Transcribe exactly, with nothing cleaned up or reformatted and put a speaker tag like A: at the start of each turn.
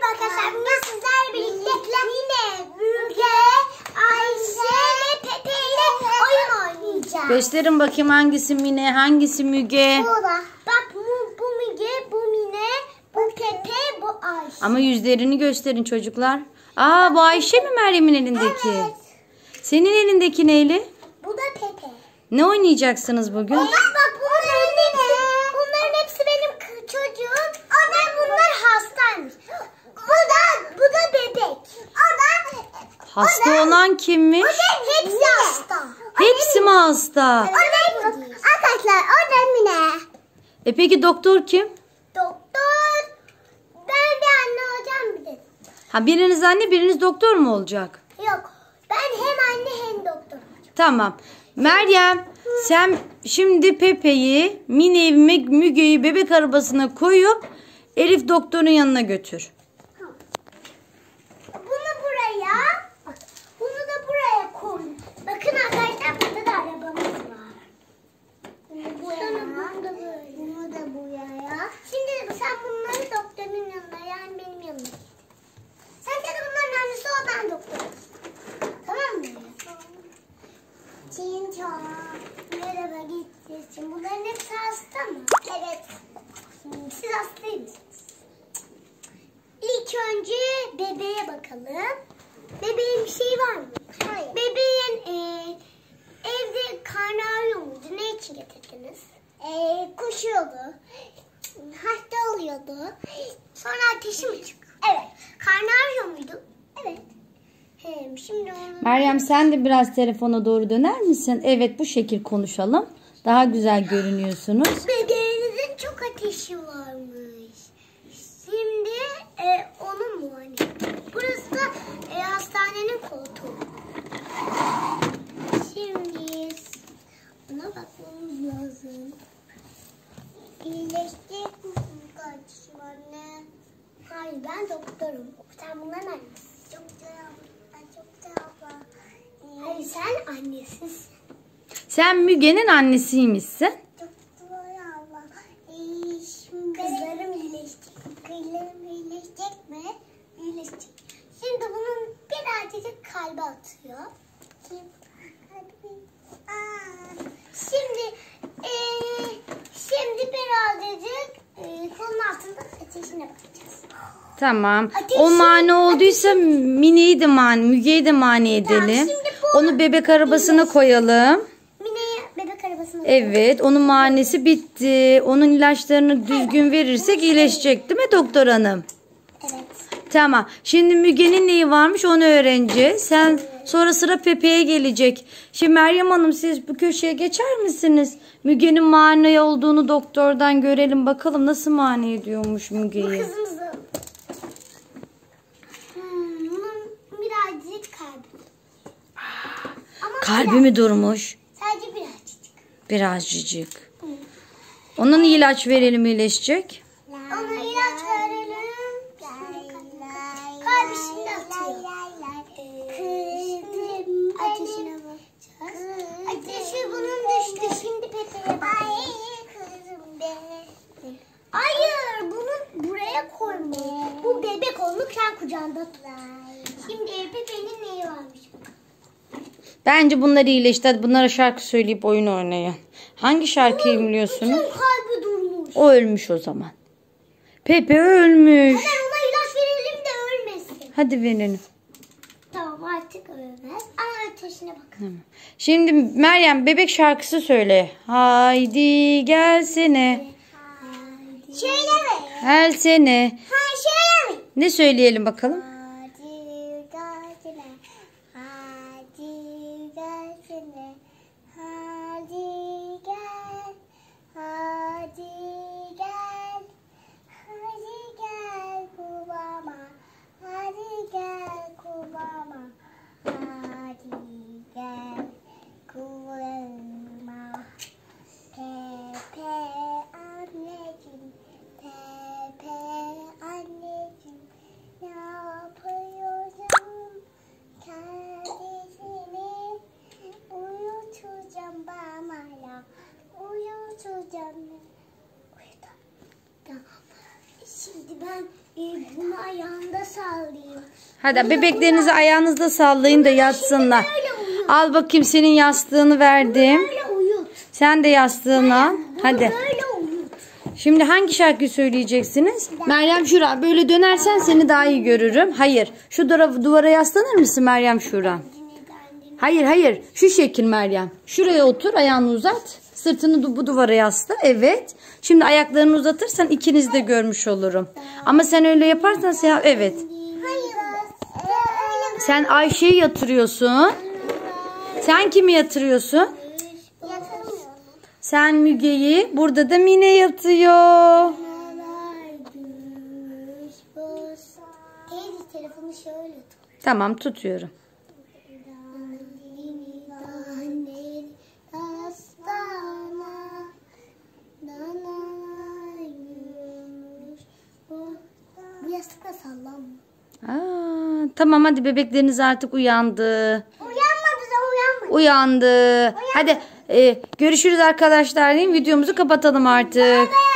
A: arkadaşlar. Bugün sizlerle birlikte Mine, Müge, Ayşe ve Pepe ile oyun oynayacağız.
B: Gösterin bakayım hangisi Mine, hangisi Müge.
A: Burada. Bak bu, bu Müge, bu Mine, bu Pepe, bu Ayşe.
B: Ama yüzlerini gösterin çocuklar. Aa, bu Ayşe mi Meryem'in elindeki?
A: Evet.
B: Senin elindeki neyli?
A: Bu da Pepe.
B: Ne oynayacaksınız bugün?
A: Bak bak bunların hepsi, bunların hepsi benim k- çocuğum. Onlar bunlar hastaymış. Bu da bu da bebek. O da
B: Hasta
A: o da,
B: olan kimmiş?
A: O da hepsi hasta.
B: Hepsi mi hasta?
A: O da arkadaşlar o da Mine.
B: E peki doktor kim?
A: Doktor. Ben de anne olacağım bir de.
B: Ha, biriniz anne, biriniz doktor mu olacak?
A: Yok. Ben hem anne hem doktor olacağım.
B: Tamam. Meryem, sen şimdi Pepe'yi, Mine'yi, Mü- Müge'yi bebek arabasına koyup Elif doktorun yanına götür.
A: Bunu buraya, bak, bunu da buraya koy. Bakın arkadaşlar burada da arabamız var. Bunu buraya, bunu da böyle. Bunu da buraya. Şimdi sen bunları doktorun yanına, yani benim yanıma git. Sen de bunların annesi ol, ben doktorum. Tamam mı? Çinço. Merhaba, gideceğiz. Şimdi bunların hepsi hasta mı? Evet. Siz hastaymışsınız. İlk önce bebeğe bakalım. Bebeğin bir şey var mı? Hayır. Bebeğin e, evde karnı ağrıyor muydu? Ne için getirdiniz? E, koşuyordu. Hasta oluyordu. Sonra ateşi mi çıktı? Evet. Karnı ağrıyor muydu? Evet. Hem şimdi onu...
B: Meryem, sen de biraz telefona doğru döner misin? Evet, bu şekil konuşalım. Daha güzel görünüyorsunuz.
A: Bebeğinizin çok ateşi varmış. Şimdi e, onun mu hani? Burası da e, hastanenin koltuğu. Şimdi buna bakmamız lazım. İyileşecek misin kardeşim anne? Hayır, ben doktorum. Sen bunların annesi. Çok güzel abla. Çok güzel abla. Hayır, sen annesisin.
B: Sen Müge'nin annesiymişsin.
A: Çok güzel abla. Ee, şimdi kızlarım iyileşecek. Kızlarım iyileşecek mi? İyileşecek. Şimdi bunun birazcık kalbi atıyor. Kalbi. Aa. Şimdi ee, şimdi birazcık ee, kolun altında ateşine bakacağız.
B: Tamam.
A: Ateşi-
B: O mani olduysa Mine'yi de mani, Müge'yi de mani edelim.
A: şimdi bu-
B: Onu bebek arabasına koyalım.
A: Mine'ye bebek arabasına
B: Evet, onun manisi bitti. Onun ilaçlarını düzgün verirsek iyileşecek, değil mi doktor hanım?
A: Evet.
B: Tamam. Şimdi Müge'nin neyi varmış onu öğreneceğiz. Sen sonra sıra Pepe'ye gelecek. Şimdi Meryem Hanım, siz bu köşeye geçer misiniz? Müge'nin mani olduğunu doktordan görelim bakalım nasıl mani ediyormuş
A: Bu
B: Müge'yi.
A: kızımızın. Hmm, bunun birazcık kalbi. Ama
B: Kalbi
A: biraz-
B: mi durmuş?
A: Sadece birazcık.
B: Birazcık. Ona ne ilaç verelim iyileşecek?
A: Ona ilaç verelim. Kalbi şimdi atıyor. Kızım, ateşine bakacağız. Ateşi bunun düştü. Şimdi Pepe'ye bakacağız. Hayır, bunu buraya koyma. Bu bebek onu sen kucağında tut. Şimdi Pepe'nin neyi varmış?
B: Bence bunlar iyileşti. Hadi bunlara şarkı söyleyip oyun oynayın. Hangi şarkıyı biliyorsunuz?
A: Bütün kalbi durmuş.
B: O ölmüş o zaman. Pepe ölmüş.
A: Hemen ona ilaç verelim de ölmesin.
B: Hadi verelim.
A: Tamam, artık ölmez. Ama ateşine bakın.
B: Tamam. Şimdi Meryem bebek şarkısı söyle. Haydi gelsene.
A: Şöyle mi?
B: Gelsene.
A: Ha, şöyle mi?
B: Ne söyleyelim bakalım?
A: Hadi gelsene. Hadi gelsene. Hadi gel. Hadi gel. Hadi gel kubama. Hadi gel kubama. Hadi gel kubama. Pepe anneciğim. Pepe anneciğim. Ne Bunu ayağımda sallayayım.
B: Hadi bebeklerinizi ayağınızda sallayın da yatsınlar. Al bakayım, senin yastığını verdim.
A: Böyle uyut.
B: Sen de yastığını al. Hadi.
A: Böyle uyut.
B: Şimdi hangi şarkıyı söyleyeceksiniz? Meryem Şura, böyle dönersen seni daha iyi görürüm. Hayır. Şu duvara, duvara yaslanır mısın Meryem Şura? Hayır hayır. Şu şekil Meryem. Şuraya otur, ayağını uzat. Sırtını bu duvara yasla. Evet. Şimdi ayaklarını uzatırsan ikiniz de görmüş olurum. Ama sen öyle yaparsan sen, evet. Sen Ayşe'yi yatırıyorsun. Sen kimi yatırıyorsun? Sen Müge'yi. Burada da Mine yatıyor.
A: Teyze telefonu şöyle tut.
B: Tamam, tutuyorum.
A: Bu yastıkla sallanma.
B: Aa, tamam hadi, bebekleriniz artık uyandı.
A: Uyanmadı da uyanmadı.
B: Uyandı. Hadi e, görüşürüz arkadaşlar diyeyim. Videomuzu kapatalım artık.